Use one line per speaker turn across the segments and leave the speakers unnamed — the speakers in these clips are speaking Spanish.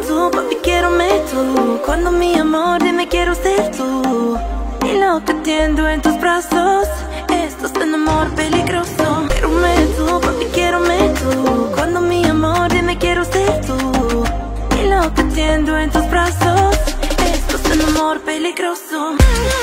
tú, papi, quiérome tú. Cuando mi amor, dime quiero ser tú. Y lo que entiendo en tus brazos, esto es un amor peligroso. Quiérome tú, papi, quiérome tú. Cuando mi amor, dime quiero ser tú. Y lo que entiendo en tus brazos, esto es un amor peligroso.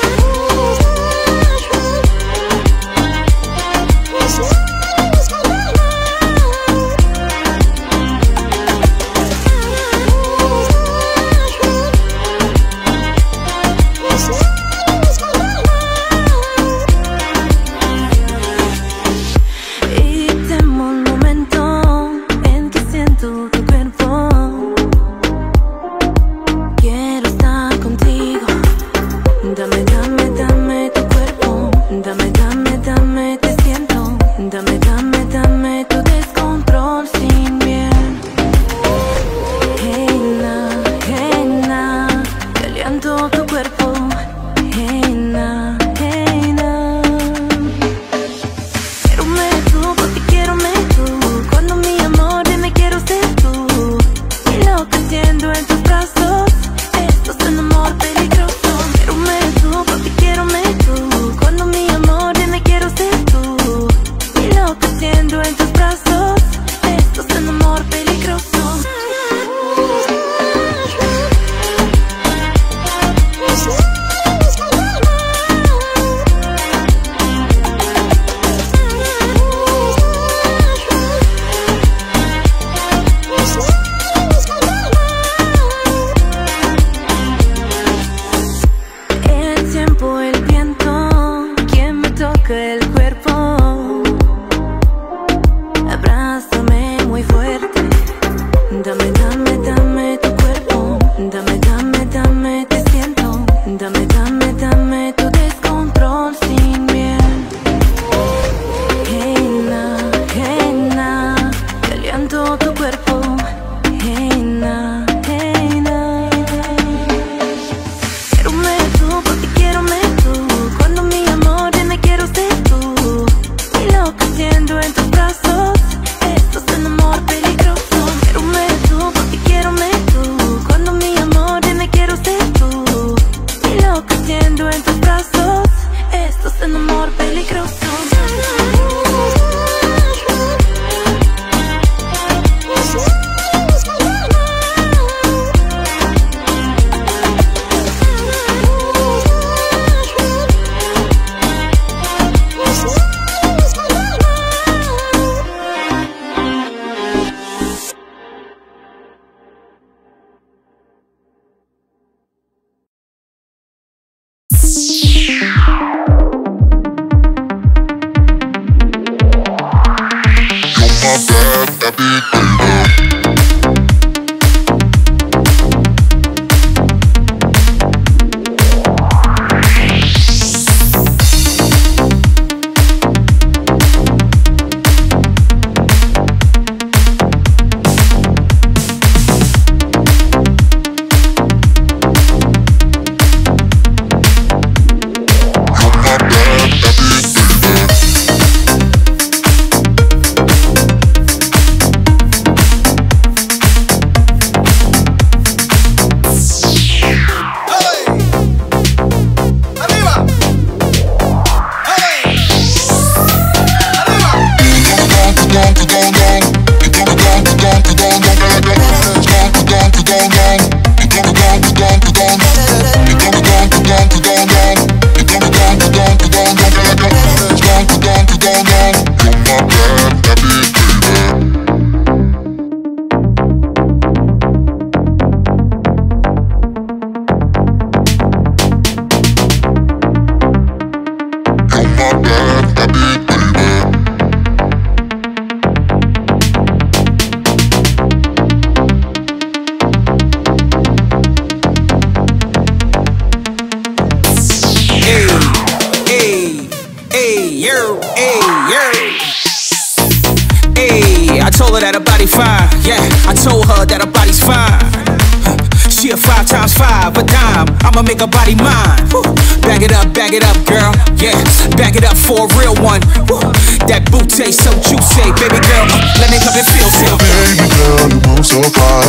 That her body fine, yeah. I told her that her body's fine. She a 5 times 5, a dime. I'ma make her body mine. Back it up, girl. Yeah, back it up for a real one. That booty so juicy, baby girl. Let me come and feel.
Baby girl, you move so fine. I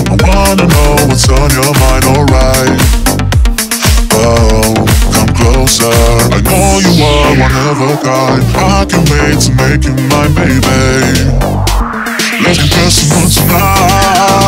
wanna know what's on your mind, alright. Oh, come closer. I know you are one of a kind. I can't wait to make you mine, baby. Let's get personal tonight.